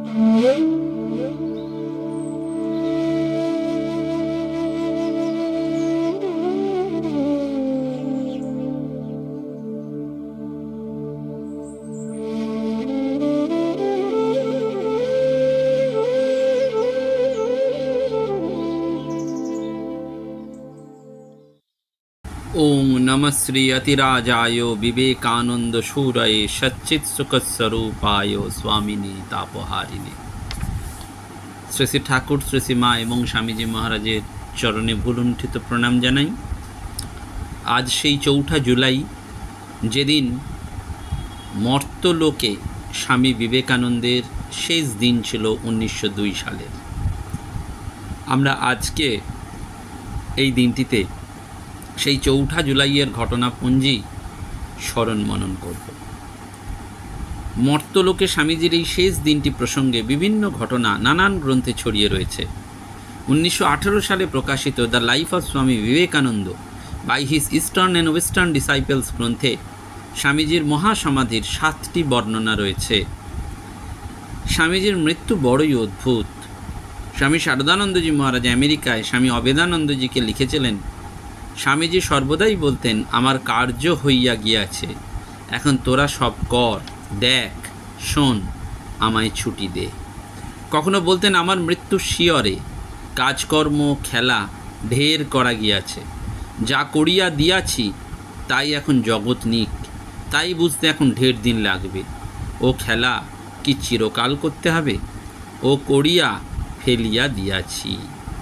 ओम नमः श्री अतिराजाय विवेकानंद शूरये सच्चित सुख स्वरूपाय स्वामिनी तापहारिणी। শ্রী শ্রী ঠাকুর, শ্রী শ্রী মা এবং স্বামীজি মহারাজের চরণে ভুলুণ্ঠিত প্রণাম জানাই। আজ সেই ৪ঠা জুলাই, যেদিন মর্তলোকে স্বামী বিবেকানন্দের শেষ দিন ছিল ১৯০২ সালের। আমরা আজকে এই দিনটিতে সেই ৪ঠা জুলাইয়ের ঘটনাপুঞ্জি স্মরণ মনন করব। মর্তলোকে স্বামীজির এই শেষ দিনটি প্রসঙ্গে বিভিন্ন ঘটনা নানান গ্রন্থে ছড়িয়ে রয়েছে। ১৯১৮ সালে প্রকাশিত the life of Swami Vivekananda by his eastern and western disciples গ্রন্থে স্বামীজির মহাসমাধির ৭টি বর্ণনা রয়েছে। স্বামীজির মৃত্যু বড়ই অদ্ভুত। স্বামী শারদানন্দজি মহারাজ আমেরিকায় স্বামী অবেদানন্দজিকে লিখেছিলেন, স্বামীজি সর্বদাই বলতেন, আমার কার্য হইয়া গিয়াছে, এখন তোরা সব কর, দেখ, শোন, আমায় ছুটি দে। কখনো বলতেন, আমার মৃত্যু শিয়রে, কাজকর্ম খেলা ঢের করা গিয়াছে, যা করিয়া দিয়াছি তাই এখন জগৎ নিক, তাই বুঝতে এখন ঢের দিন লাগবে। ও খেলা কি চিরকাল করতে হবে? ও করিয়া ফেলিয়া দিয়াছি।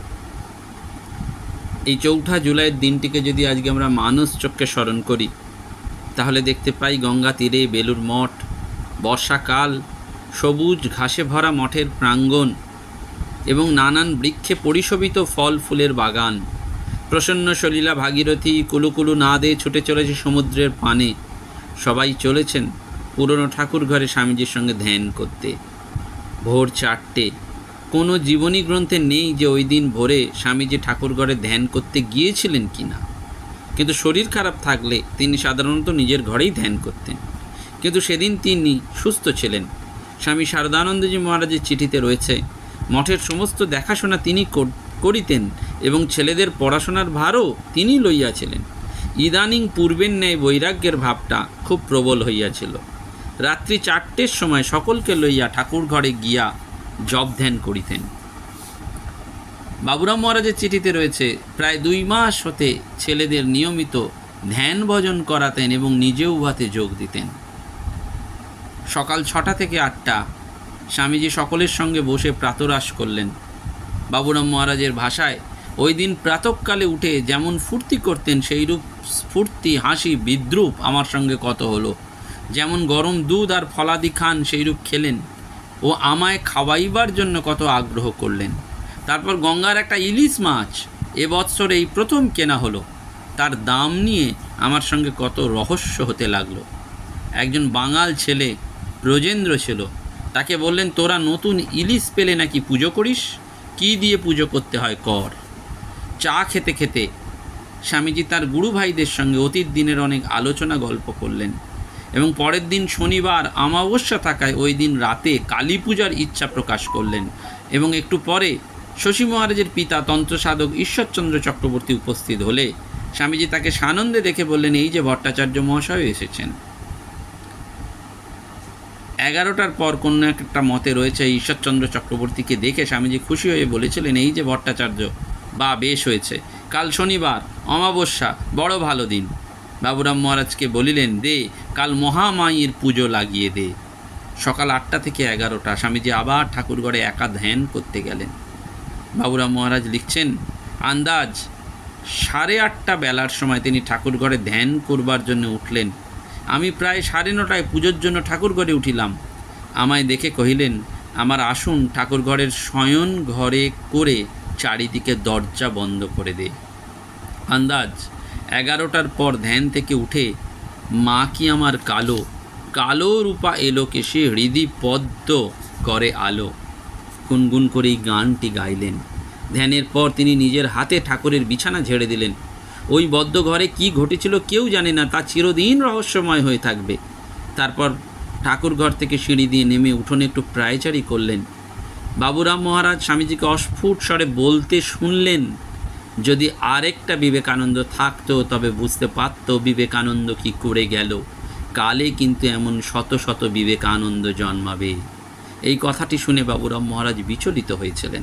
এই ৪ঠা জুলাইয়ের দিনটিকে যদি আজকে আমরা মানস চক্ষে স্মরণ করি, তাহলে দেখতে পাই গঙ্গা তীরে বেলুর মঠ, বর্ষাকাল, সবুজ ঘাসে ভরা মঠের প্রাঙ্গণ এবং নানান বৃক্ষে পরিশোভিত ফল ফুলের বাগান। প্রসন্ন সলিলা ভাগীরথী কুলুকুলু নাদে ছুটে চলেছে সমুদ্রের পানে। সবাই চলেছেন পুরনো ঠাকুর ঘরে স্বামীজির সঙ্গে ধ্যান করতে। ভোর ৪টে। কোনো জীবনী গ্রন্থে নেই যে ওই দিন ভোরে স্বামীজি ঠাকুরঘরে ধ্যান করতে গিয়েছিলেন কি না, কিন্তু শরীর খারাপ থাকলে তিনি সাধারণত নিজের ঘরেই ধ্যান করতেন। কিন্তু সেদিন তিনি সুস্থ ছিলেন। স্বামী শারদানন্দজি মহারাজের চিঠিতে রয়েছে, মঠের সমস্ত দেখাশোনা তিনি করিতেন এবং ছেলেদের পড়াশোনার ভারও তিনি লইয়াছিলেন। ইদানিং পূর্বের ন্যায় বৈরাগ্যের ভাবটা খুব প্রবল হইয়াছিল। রাত্রি ৪টের সময় সকলকে লইয়া ঠাকুর ঘরে গিয়া জপ ধ্যান করিতেন। বাবুরাম মহারাজের চিঠিতে রয়েছে, প্রায় ২ মাস হতে ছেলেদের নিয়মিত ধ্যান ভজন করাতেন এবং নিজেও উহাতে যোগ দিতেন। সকাল ৬টা থেকে ৮টা স্বামীজি সকলের সঙ্গে বসে প্রাতরাশ করলেন। বাবুরাম মহারাজের ভাষায়, ওই দিন প্রাতঃকালে উঠে যেমন ফুর্তি করতেন, সেইরূপ স্ফূর্তি, হাসি, বিদ্রুপ আমার সঙ্গে কত হলো। যেমন গরম দুধ আর ফলাদি খান, সেইরূপ খেলেন ও আমায় খাওয়াইবার জন্য কত আগ্রহ করলেন। তারপর গঙ্গার একটা ইলিশ মাছ এবৎসর এই প্রথম কেনা হলো, তার দাম নিয়ে আমার সঙ্গে কত রহস্য হতে লাগলো। একজন বাঙাল ছেলে ব্রজেন্দ্র ছিল, তাকে বললেন, তোরা নতুন ইলিশ পেলে নাকি পুজো করিস? কি দিয়ে পুজো করতে হয় কর। চা খেতে খেতে স্বামীজি তার গুরু ভাইদের সঙ্গে অতীত দিনের অনেক আলোচনা গল্প করলেন এবং পরের দিন শনিবার অমাবস্যা থাকায় ওই দিন রাতে কালী পূজার ইচ্ছা প্রকাশ করলেন। এবং একটু পরে শশী মহারাজের পিতা তন্ত্রসাধক ঈশ্বরচন্দ্র চক্রবর্তী উপস্থিত হলে স্বামীজি তাকে সানন্দে দেখে বললেন, এই যে ভট্টাচার্য মহাশয় এসেছেন। 11টার পর কোনো একটা মতে রয়েছে, ঈশ্বরচন্দ্র চক্রবর্তীকে দেখে স্বামীজি খুশি হয়ে বলেছিলেন, এই যে ভট্টাচার্য, বা বেশ হয়েছে, কাল শনিবার অমাবস্যা, বড় ভালো দিন। বাবুরাম মহারাজকে বলিলেন, দে কাল মহামায়ীর পুজো লাগিয়ে দে। সকাল 8টা থেকে 11টা স্বামীজি আবার ঠাকুরঘরে একা ধ্যান করতে গেলেন। বাবুরাম মহারাজ লিখছেন, আন্দাজ 8:30 বেলার সময় তিনি ঠাকুরঘরে ধ্যান করবার জন্য উঠলেন। আমি প্রায় 9:30টায় পুজোর জন্য ঠাকুরঘরে উঠিলাম। আমায় দেখে কহিলেন, আমার আসন ঠাকুরঘরের শয়ন ঘরে করে চারিদিকে দরজা বন্ধ করে দে। আন্দাজ 11টার পর ধ্যান থেকে উঠে মা কি আমার কালো কালো রূপা এলো কেশে হৃদি পদ্ম করে আলো গুনগুন করে এই গানটি গাইলেন। ধ্যানের পর তিনি নিজের হাতে ঠাকুরের বিছানা ঝেড়ে দিলেন। ওই বদ্ধ ঘরে কি ঘটেছিল কেউ জানে না, তা চিরদিন রহস্যময় হয়ে থাকবে। তারপর ঠাকুর ঘর থেকে সিঁড়ি দিয়ে নেমে উঠোনে একটু প্রায়চারি করলেন বাবুরাম মহারাজ স্বামীজিকে অস্ফুট স্বরে বলতে শুনলেন, যদি আরেকটা বিবেকানন্দ থাকতো তবে বুঝতে পারত বিবেকানন্দ কি করে গেল, কালে কিন্তু এমন শত শত বিবেকানন্দ জন্মাবে। এই কথাটি শুনে বাবুরাম মহারাজ বিচলিত হয়েছিলেন।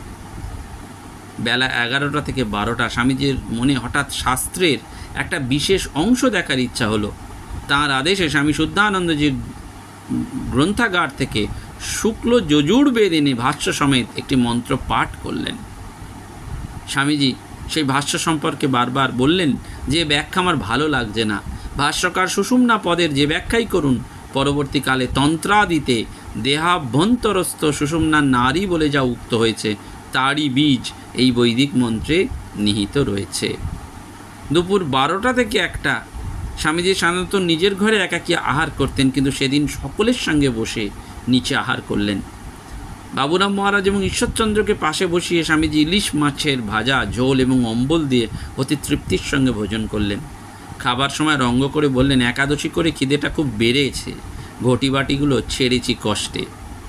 বেলা 11টা থেকে 12টা স্বামীজির মনে হঠাৎ শাস্ত্রের একটা বিশেষ অংশ দেখার ইচ্ছা হলো। তাঁর আদেশে স্বামী শুদ্ধানন্দজির গ্রন্থাগার থেকে শুক্ল যজুর্বেদ এনে ভাষ্য সমেত একটি মন্ত্র পাঠ করলেন। স্বামীজি সেই ভাষ্য সম্পর্কে বারবার বললেন যে ব্যাখ্যা আমার ভালো লাগছে না, ভাষ্যকার সুষুম্না পদের যে ব্যাখ্যাই করুন, পরবর্তীকালে তন্ত্রাদিতে দেহাভ্যন্তরস্থ সুষুম্নার নারী বলে যা উক্ত হয়েছে তারই বীজ এই বৈদিক মন্ত্রে নিহিত রয়েছে। দুপুর 12টা থেকে 1টা স্বামীজি সাধারণত নিজের ঘরে একাকী আহার করতেন, কিন্তু সেদিন সকলের সঙ্গে বসে নিচে আহার করলেন। বাবুরাম মহারাজ এবং ঈশ্বরচন্দ্রকে পাশে বসিয়ে স্বামীজি ইলিশ মাছের ভাজা, ঝোল এবং অম্বল দিয়ে অতি তৃপ্তির সঙ্গে ভোজন করলেন। খাবার সময় রঙ্গ করে বললেন, একাদশী করে খিদেটা খুব বেড়েছে, ঘটি বাটিগুলো ছেড়েছি কষ্টে।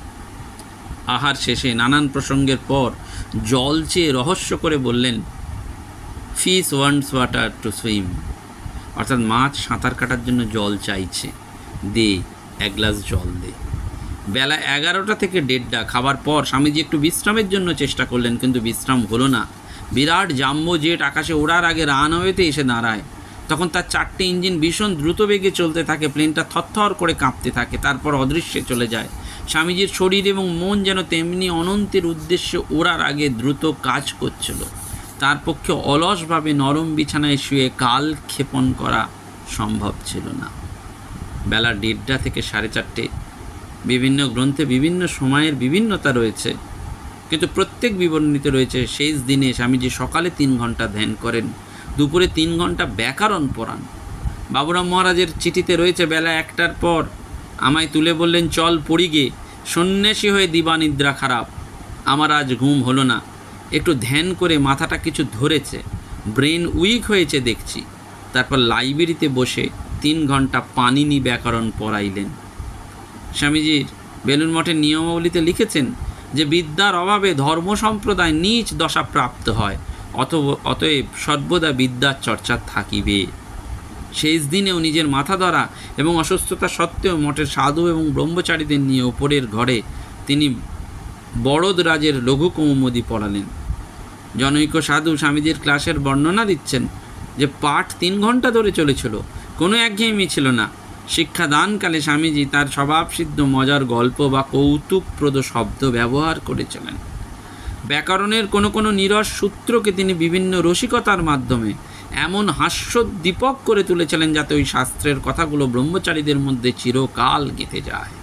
আহার শেষে নানান প্রসঙ্গের পর জল চেয়ে রহস্য করে বললেন, fish wants water to swim, অর্থাৎ মাছ সাঁতার কাটার জন্য জল চাইছে, দে 1 গ্লাস জল দে। বেলা 11টা থেকে 1:30 খাবার পর স্বামীজি একটু বিশ্রামের জন্য চেষ্টা করলেন, কিন্তু বিশ্রাম হলো না। বিরাট জাম্বো জেট আকাশে ওড়ার আগে রানওয়েতে এসে দাঁড়ায়। তখন তার 4টে ইঞ্জিন ভীষণ দ্রুত বেগে চলতে থাকে, প্লেনটা থরথর করে কাঁপতে থাকে, তারপর অদৃশ্যে চলে যায়। স্বামীজির শরীর এবং মন যেন তেমনি অনন্তের উদ্দেশ্যে ওড়ার আগে দ্রুত কাজ করছিল। তার পক্ষে অলসভাবে নরম বিছানায় শুয়ে কাল ক্ষেপণ করা সম্ভব ছিল না। বেলা 1:30 থেকে 4:30 বিভিন্ন গ্রন্থে বিভিন্ন সময়ের বিভিন্নতা রয়েছে, কিন্তু প্রত্যেক বিবরণীতে রয়েছে শেষ দিনে স্বামীজি সকালে 3 ঘন্টা ধ্যান করেন, দুপুরে 3 ঘন্টা ব্যাকরণ পড়ান। বাবুরাম মহারাজের চিঠিতে রয়েছে, বেলা 1টার পর আমায় তুলে বললেন, চল পড়ি গে, সন্ন্যাসী হয়ে দিবানিদ্রা খারাপ, আমার আজ ঘুম হলো না, একটু ধ্যান করে মাথাটা কিছু ধরেছে, ব্রেন উইক হয়েছে দেখছি। তারপর লাইব্রেরিতে বসে 3 ঘন্টা পানিনি ব্যাকরণ পড়াইলেন। স্বামীজির বেলুন মঠের নিয়মাবলীতে লিখেছেন যে বিদ্যার অভাবে ধর্ম সম্প্রদায় নীচ দশা প্রাপ্ত হয়, অতএব সর্বদা বিদ্যার চর্চা থাকিবে। শেষ দিনেও নিজের মাথা ধরা এবং অসুস্থতা সত্ত্বেও মঠের সাধু এবং ব্রহ্মচারীদের নিয়ে ওপরের ঘরে তিনি বড়দরাজের লঘু কৌমুদী পড়ালেন। জনৈক সাধু স্বামীজির ক্লাসের বর্ণনা দিচ্ছেন যে পাঠ 3 ঘন্টা ধরে চলেছিল, কোনো একঘেয়েমি ছিল না। শিক্ষাদানকালে স্বামীজি তার স্বভাবসিদ্ধ মজার গল্প বা কৌতুকপ্রদ শব্দ ব্যবহার করেছিলেন। ব্যাকরণের কোনো কোনো নীরস সূত্রকে তিনি বিভিন্ন রসিকতার মাধ্যমে এমন হাস্যোদ্দীপক করে তুলেছিলেন যাতে ওই শাস্ত্রের কথাগুলো ব্রহ্মচারীদের মধ্যে চিরকাল গেঁথে যায়।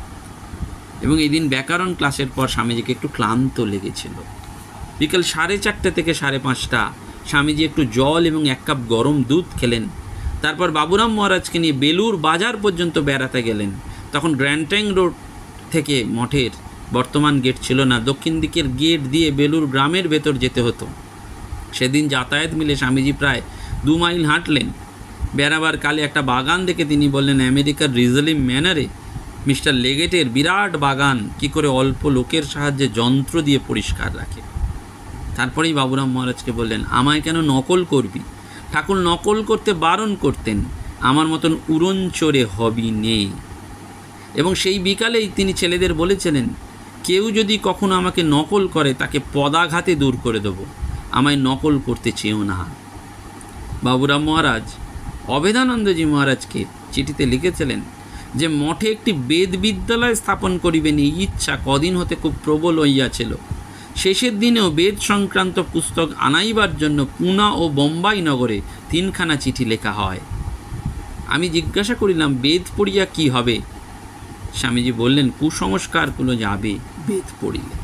এবং এই দিন ব্যাকরণ ক্লাসের পর স্বামীজিকে একটু ক্লান্ত লেগেছিল। বিকেল 4:30 থেকে 5:30 স্বামীজি একটু জল এবং 1 কাপ গরম দুধ খেলেন। তারপর বাবুরাম মহারাজকে নিয়ে বেলুর বাজার পর্যন্ত বেড়াতে গেলেন। তখন গ্র্যান্ড ট্যাঙ্ক রোড থেকে মঠের বর্তমান গেট ছিল না, দক্ষিণ দিকের গেট দিয়ে বেলুর গ্রামের ভেতর যেতে হতো। সেদিন যাতায়াত মিলে স্বামীজি প্রায় 2 মাইল হাঁটলেন। বেড়াবার কালে একটা বাগান দেখে তিনি বললেন, আমেরিকার রিজলি ম্যানারে মিস্টার লেগেটের বিরাট বাগান কি করে অল্প লোকের সাহায্যে যন্ত্র দিয়ে পরিষ্কার রাখে। তারপরেই বাবুরাম মহারাজকে বললেন, আমায় কেন নকল করবি? ঠাকুর নকল করতে বারণ করতেন, আমার মতন উড়নচড়ে হবি নেই। এবং সেই বিকালেই তিনি ছেলেদের বলেছিলেন, কেউ যদি কখনো আমাকে নকল করে তাকে পদাঘাতে দূর করে দেব, আমায় নকল করতে চেয়েও না। বাবুরাম মহারাজ অভেদানন্দজি মহারাজকে চিঠিতে লিখেছিলেন যে মঠে একটি বেদ বিদ্যালয় স্থাপন করিবেন এই ইচ্ছা কদিন হতে খুব প্রবল হইয়াছিল। শেষের দিনেও বেদ সংক্রান্ত পুস্তক আনাইবার জন্য পুনা ও বোম্বাই নগরে 3খানা চিঠি লেখা হয়। আমি জিজ্ঞাসা করিলাম, বেদ পড়িয়া কি হবে? স্বামীজি বললেন, কুসংস্কারগুলো যাবে বেদ পড়িলে।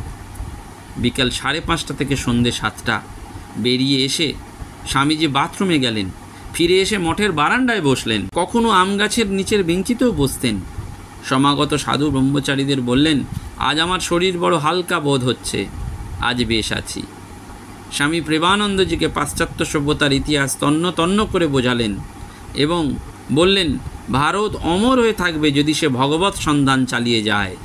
বিকাল 5:30 থেকে সন্ধ্যে 7টা বেরিয়ে এসে স্বামীজি বাথরুমে গেলেন। ফিরে এসে মঠের বারান্দায় বসলেন। কখনো আম গাছের নিচের বেঞ্চিতেও বসতেন। সমাগত সাধু ব্রহ্মচারীদের বললেন, আজ আমার শরীর বড় হালকা বোধ হচ্ছে, আজ বেশ আছি। স্বামী প্রেমানন্দজিকে পাশ্চাত্য সভ্যতার ইতিহাস তন্ন তন্ন করে বোঝালেন এবং বললেন, ভারত অমর হয়ে থাকবে যদি সে ভগবৎ সন্ধান চালিয়ে যায়।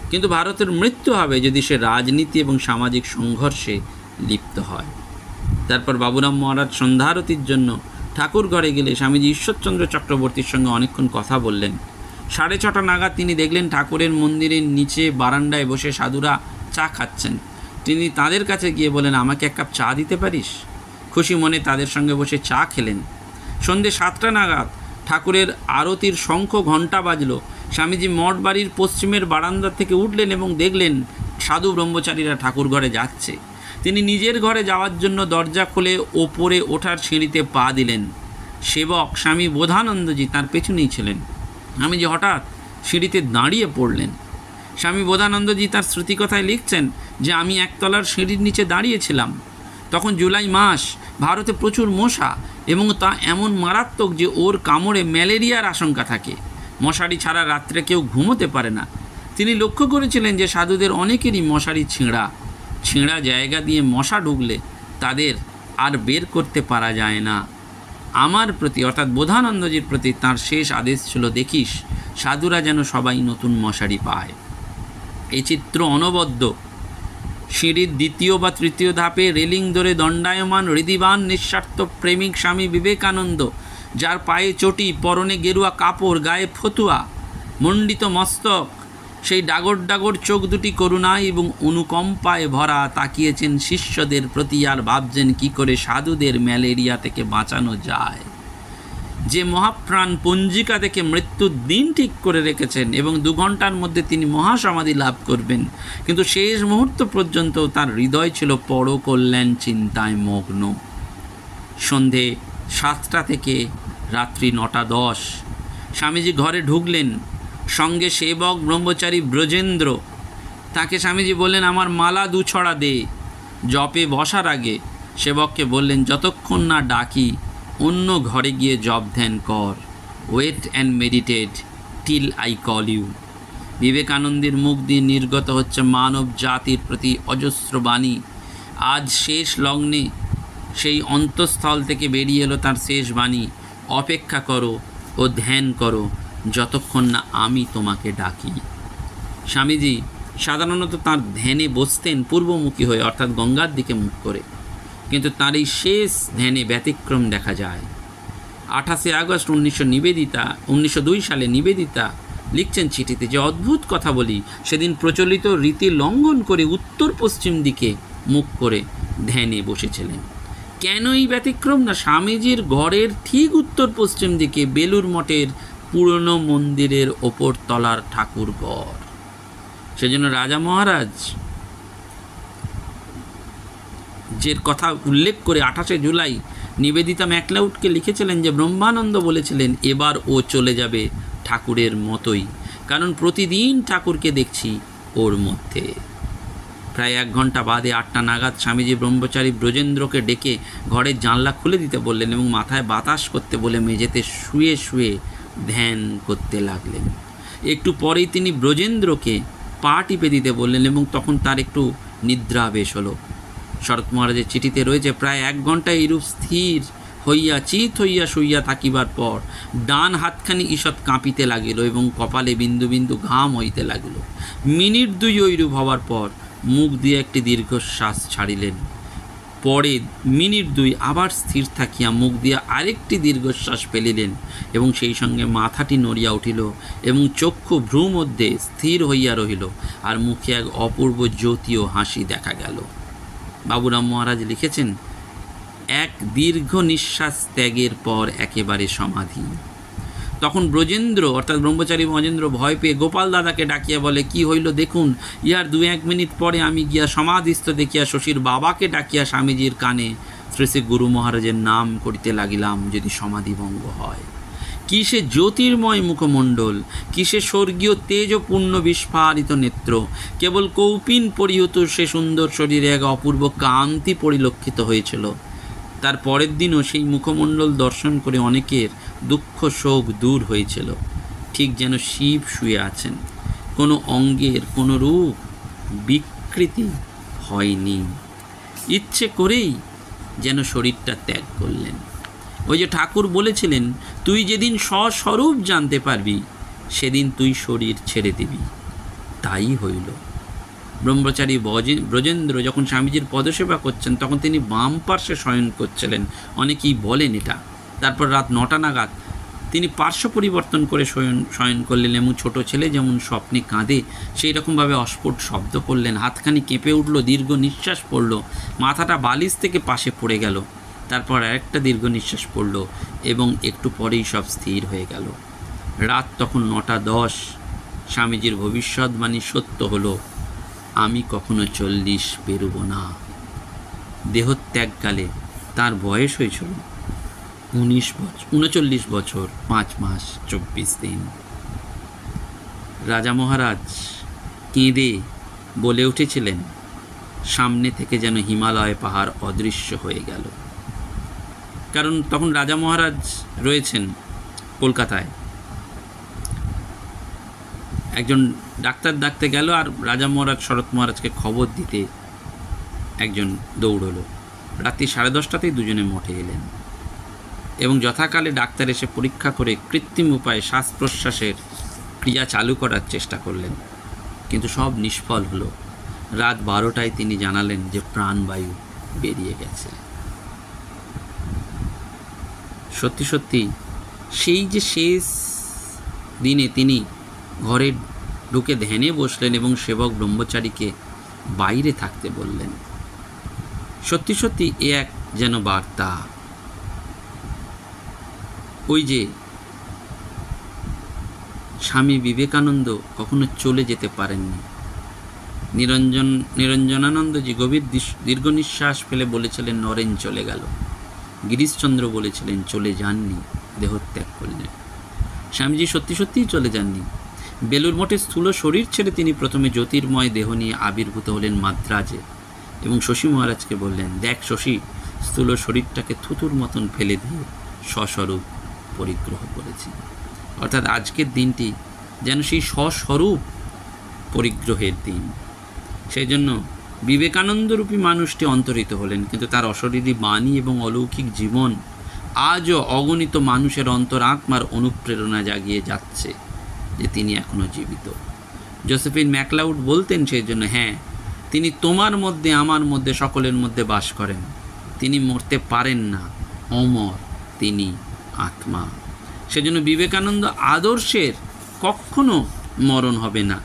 কিন্তু ভারতের মৃত্যু হবে যদি সে রাজনীতি এবং সামাজিক সংঘর্ষে লিপ্ত হয়। তারপর বাবুরাম মহারাজ সন্ধ্যারতির জন্য ঠাকুর ঘরে গেলে স্বামীজি ঈশ্বরচন্দ্র চক্রবর্তীর সঙ্গে অনেকক্ষণ কথা বললেন। 6:30 নাগাদ তিনি দেখলেন ঠাকুরের মন্দিরের নিচে বারান্দায় বসে সাধুরা চা খাচ্ছেন। তিনি তাদের কাছে গিয়ে বলেন, আমাকে এক কাপ চা দিতে পারিস? খুশি মনে তাদের সঙ্গে বসে চা খেলেন। সন্ধে 7টা নাগাদ ঠাকুরের আরতির শঙ্খ ঘণ্টা বাজল। স্বামীজি মঠ বাড়ির পশ্চিমের বারান্দা থেকে উঠলেন এবং দেখলেন সাধু ব্রহ্মচারীরা ঠাকুর ঘরে যাচ্ছে। তিনি নিজের ঘরে যাওয়ার জন্য দরজা খুলে ওপরে ওঠার সিঁড়িতে পা দিলেন। সেবক স্বামী বোধানন্দজি তার পেছনেই ছিলেন। স্বামীজি হঠাৎ সিঁড়িতে দাঁড়িয়ে পড়লেন। স্বামী বোধানন্দজি তার স্মৃতিকথায় লিখছেন যে আমি একতলার সিঁড়ির নিচে দাঁড়িয়েছিলাম। তখন জুলাই মাস, ভারতে প্রচুর মশা এবং তা এমন মারাত্মক যে ওর কামড়ে ম্যালেরিয়ার আশঙ্কা থাকে। মশারি ছাড়া রাত্রে কেউ ঘুমোতে পারে না। তিনি লক্ষ্য করেছিলেন যে সাধুদের অনেকেরই মশারি ছিঁড়া জায়গা দিয়ে মশা ঢুকলে তাদের আর বের করতে পারা যায় না। আমার প্রতি অর্থাৎ বোধানন্দজির প্রতি তাঁর শেষ আদেশ ছিল, দেখিস সাধুরা যেন সবাই নতুন মশারি পায়। এই চিত্র অনবদ্য। সিঁড়ির 2য় বা 3য় ধাপে রেলিং ধরে দণ্ডায়মান হৃদিবান নিঃস্বার্থ প্রেমিক স্বামী বিবেকানন্দ, যার পায়ে চটি, পরনে গেরুয়া কাপড়, গায়ে ফতুয়া, মণ্ডিত মস্তক, সেই ডাগর ডাগর চোখ দুটি করুণায় এবং অনুকম্পায় ভরা তাকিয়েছেন শিষ্যদের প্রতি আর ভাবছেন কি করে সাধুদের ম্যালেরিয়া থেকে বাঁচানো যায়। যে মহাপ্রাণ পঞ্জিকা থেকে মৃত্যুর দিন ঠিক করে রেখেছেন এবং 2 ঘন্টার মধ্যে তিনি মহাসমাধি লাভ করবেন, কিন্তু শেষ মুহূর্ত পর্যন্ত তার হৃদয় ছিল পরকল্যাণ চিন্তায় মগ্ন। সন্ধে 7টা থেকে রাত্রি 9:10 স্বামীজি ঘরে ঢুকলেন। সঙ্গে সেবক ব্রহ্মচারী ব্রজেন্দ্র। তাকে স্বামীজি বললেন, আমার মালা 2 ছড়া দে। জপে বসার আগে সেবককে বললেন, যতক্ষণ না ডাকি অন্য ঘরে গিয়ে জপ ধ্যান কর। Wait and meditate till I call you. বিবেকানন্দের মুখ দিয়ে নির্গত হচ্ছে মানব জাতির প্রতি অজস্র বাণী। আজ শেষ লগ্নে সেই অন্তঃস্থল থেকে বেরিয়ে এলো তার শেষ বাণী, অপেক্ষা করো ও ধ্যান করো যতক্ষণ না আমি তোমাকে ডাকি। স্বামীজি সাধারণত তাঁর ধ্যানে বসতেন পূর্বমুখী হয়ে, অর্থাৎ গঙ্গার দিকে মুখ করে, কিন্তু তাঁর এই শেষ ধ্যানে ব্যতিক্রম দেখা যায়। 28 আগস্ট 1902 সালে নিবেদিতা লিখছেন চিঠিতে, যে অদ্ভুত কথা বলি, সেদিন প্রচলিত রীতি লঙ্ঘন করে উত্তর পশ্চিম দিকে মুখ করে ধ্যানে বসেছিলেন। কেন এই ব্যতিক্রম? না, স্বামীজির ঘরের ঠিক উত্তর পশ্চিম দিকে বেলুর মঠের পুরনো মন্দিরের ওপর তলার ঠাকুর ঘর। সেজন্য রাজা মহারাজ যে কথা উল্লেখ করে 28 জুলাই নিবেদিতা ম্যাকলাউডকে লিখেছিলেন যে ব্রহ্মানন্দ বলেছিলেন, এবার ও চলে যাবে ঠাকুরের মতোই, কারণ প্রতিদিন ঠাকুরকে দেখছি ওর মধ্যে। প্রায় 1 ঘন্টা বাদে 8টা নাগাদ স্বামীজি ব্রহ্মচারী ব্রজেন্দ্রকে ডেকে ঘরের জানলা খুলে দিতে বললেন এবং মাথায় বাতাস করতে বলে মেঝেতে শুয়ে শুয়ে ধ্যান করতে লাগলেন। একটু পরেই তিনি ব্রজেন্দ্রকে পা টিপে দিতে বললেন এবং তখন তার একটু নিদ্রাবেশ হলো। শরৎ মহারাজের চিঠিতে রয়েছে, প্রায় 1 ঘন্টা এইরূপ স্থির হইয়া চিত হইয়া শুইয়া থাকিবার পর ডান হাতখানি ঈষৎ কাঁপিতে লাগিল এবং কপালে বিন্দু বিন্দু ঘাম হইতে লাগিল। মিনিট 2 ওইরূপ হওয়ার পর মুখ দিয়ে একটি দীর্ঘশ্বাস ছাড়িলেন। পরে মিনিট 2 আবার স্থির থাকিয়া মুখ দিয়া আরেকটি দীর্ঘশ্বাস ফেলিলেন এবং সেই সঙ্গে মাথাটি নড়িয়া উঠিল এবং চক্ষু ভ্রু মধ্যে স্থির হইয়া রহিল, আর মুখে এক অপূর্ব জ্যোতি ও হাসি দেখা গেল। বাবুরাম মহারাজ লিখেছেন, এক দীর্ঘ নিঃশ্বাস ত্যাগের পর একেবারে সমাধি। তখন ব্রজেন্দ্র অর্থাৎ ব্রহ্মচারী ব্রজেন্দ্র ভয় পেয়ে গোপাল দাদাকে ডাকিয়া বলে, কি হইল দেখুন। ইহার 2-1 মিনিট পরে আমি গিয়া সমাধিস্থ দেখিয়া শশীর বাবাকে ডাকিয়া স্বামীজির কানে শ্রী শ্রী গুরু মহারাজের নাম করিতে লাগিলাম, যদি সমাধিভঙ্গ হয়। কি সে জ্যোতির্ময় মুখমণ্ডল, কি সে স্বর্গীয় তেজপূর্ণ বিস্ফারিত নেত্র, কেবল কৌপিন পরিহত সে সুন্দর শরীরে এক অপূর্ব কান্তি পরিলক্ষিত হয়েছিল। তার পরের দিনও সেই মুখমণ্ডল দর্শন করে অনেকের দুঃখ শোক দূর হয়েছিল, ঠিক যেন শিব শুয়ে আছেন। কোনো অঙ্গের কোনো রূপ বিকৃতি হয়নি। ইচ্ছে করেই যেন শরীরটা ত্যাগ করলেন। ওই যে ঠাকুর বলেছিলেন, তুই যেদিন স্বস্বরূপ জানতে পারবি সেদিন তুই শরীর ছেড়ে দিবি। তাই হইল। ব্রহ্মচারী ব্রজেন্দ্র যখন স্বামীজির পদসেবা করছেন তখন তিনি বাম পার্শ্বে শয়ন করছিলেন, অনেকেই বলেন এটা। তারপর রাত 9টা নাগাদ তিনি পার্শ্ব পরিবর্তন করে শয়ন করলেন এবং ছোট ছেলে যেমন স্বপ্নে কাঁদে সেই রকমভাবে অস্ফুট শব্দ করলেন, হাতখানি কেঁপে উঠল, দীর্ঘ নিঃশ্বাস পড়ল, মাথাটা বালিশ থেকে পাশে পড়ে গেল। তারপর আরেকটা দীর্ঘ নিঃশ্বাস পড়ল এবং একটু পরেই সব স্থির হয়ে গেল। রাত তখন 9:10। স্বামীজির ভবিষ্যৎবাণী সত্য হলো, আমি কখনো 40 পেরোব না। দেহত্যাগকালে তার বয়স হয়েছিল 39 বছর 5 মাস 24 দিন। রাজা মহারাজ কেঁদে বলে উঠেছিলেন, সামনে থেকে যেন হিমালয় পাহাড় অদৃশ্য হয়ে গেল। কারণ তখন রাজা মহারাজ রয়েছেন কলকাতায়। একজন ডাক্তার ডাকতে গেল আর রাজা মহারাজ শরৎ মহারাজকে খবর দিতে একজন দৌড়ল। রাত্রি 10:30টাতেই দুজনে মঠে এলেন এবং যথাকালে ডাক্তার এসে পরীক্ষা করে কৃত্রিম উপায়ে শ্বাস প্রশ্বাসের ক্রিয়া চালু করার চেষ্টা করলেন, কিন্তু সব নিষ্ফল হলো। রাত 12টায় তিনি জানালেন যে প্রাণবায়ু বেরিয়ে গেছে। সত্যি সত্যি সেই যে শেষ দিনে তিনি ঘরে ঢুকে ধ্যানে বসলেন এবং সেবক ব্রহ্মচারীকে বাইরে থাকতে বললেন। সত্যি সত্যি এ এক যেন বার্তা। ওই যে স্বামী বিবেকানন্দ কখনো চলে যেতে পারেননি। নিরঞ্জনানন্দজি গভীর দীর্ঘ নিঃশ্বাস ফেলে বলেছিলেন, নরেন চলে গেল। গিরিশচন্দ্র বলেছিলেন, চলে যাননি, দেহত্যাগ করলেন। স্বামীজি সত্যি সত্যিই চলে যাননি। বেলুর মঠে স্থূল শরীর ছেড়ে তিনি প্রথমে জ্যোতির্ময় দেহ নিয়ে আবির্ভূত হলেন মাদ্রাজে এবং শশী মহারাজকে বললেন, দেখ শশী, স্থূল শরীরটাকে থুতুর মতন ফেলে দিয়ে স্বস্বরূপ পরিগ্রহ করেছি। অর্থাৎ আজকের দিনটি যেন সেই স্বস্বরূপ পরিগ্রহের দিন। সেই জন্য বিবেকানন্দরূপী মানুষটি অন্তরিত হলেন, কিন্তু তার অশরীরী বাণী এবং অলৌকিক জীবন আজও অগণিত মানুষের অন্তরাত্মার অনুপ্রেরণা জাগিয়ে যাচ্ছে যে তিনি এখনও জীবিত। জোসেফিন ম্যাকলাউড বলতেন সেই জন্য, হ্যাঁ, তিনি তোমার মধ্যে, আমার মধ্যে, সকলের মধ্যে বাস করেন। তিনি মরতে পারেন না, অমর, তিনি আত্মা। সেজন্য বিবেকানন্দ আদর্শের কখনো মরণ হবে না।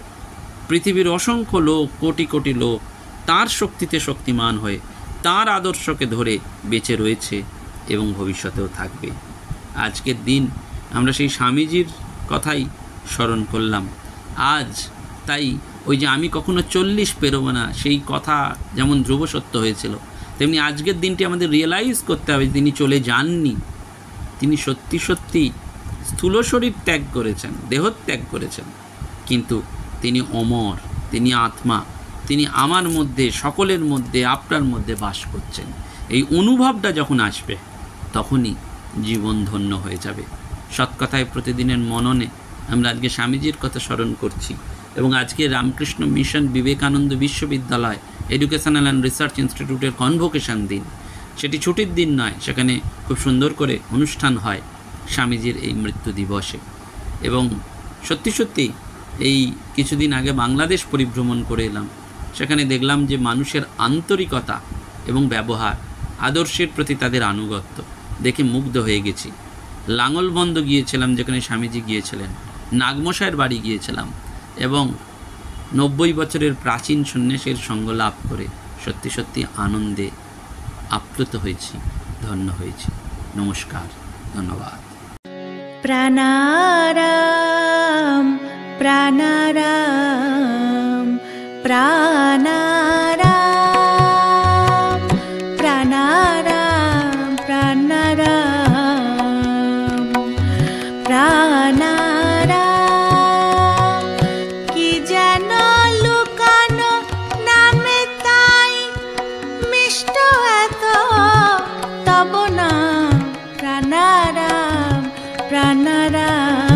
পৃথিবীর অসংখ্য লোক, কোটি কোটি লোক তার শক্তিতে শক্তিমান হয়ে তার আদর্শকে ধরে বেঁচে রয়েছে এবং ভবিষ্যতেও থাকবে। আজকের দিন আমরা সেই স্বামীজির কথাই স্মরণ করলাম। আজ তাই ওই যে আমি কখনো 40 পেরোবো না, সেই কথা যেমন ধ্রুব সত্য হয়েছিল, তেমনি আজকের দিনটি আমাদের রিয়েলাইজ করতে হবে তিনি চলে যাননি। তিনি সত্যি সত্যি স্থূল শরীর ত্যাগ করেছেন, দেহত্যাগ করেছেন, কিন্তু তিনি অমর, তিনি আত্মা, তিনি আমার মধ্যে, সকলের মধ্যে, আপনার মধ্যে বাস করছেন। এই অনুভবটা যখন আসবে তখনই জীবন ধন্য হয়ে যাবে। সৎকথায় প্রতিদিনের মননে আমরা আজকে স্বামীজির কথা স্মরণ করছি এবং আজকে রামকৃষ্ণ মিশন বিবেকানন্দ বিশ্ববিদ্যালয় এডুকেশনাল অ্যান্ড রিসার্চ ইনস্টিটিউটের কনভোকেশন দিন। সেটি ছুটির দিন নয়, সেখানে খুব সুন্দর করে অনুষ্ঠান হয় স্বামীজির এই মৃত্যু দিবসে। এবং সত্যি সত্যি এই কিছুদিন আগে বাংলাদেশ পরিভ্রমণ করে এলাম, সেখানে দেখলাম যে মানুষের আন্তরিকতা এবং ব্যবহার, আদর্শের প্রতি তাদের আনুগত্য দেখে মুগ্ধ হয়ে গেছি। লাঙলবন্দ গিয়েছিলাম যেখানে স্বামীজি গিয়েছিলেন, নাগমশাইয়ের বাড়ি গিয়েছিলাম এবং 90 বছরের প্রাচীন সন্ন্যাসীর সঙ্গ লাভ করে সত্যি সত্যি আনন্দে আপ্লুত হয়েছি, ধন্য হয়েছি। নমস্কার, ধন্যবাদ। প্রাণারাম প্রাণারাম প্রাণারাম প্রাণারাম প্রাণারাম প্রাণারাম, কি যেন লুকানো নামে তাই মিষ্ট এত তব নাম। প্রাণারাম প্রাণারাম।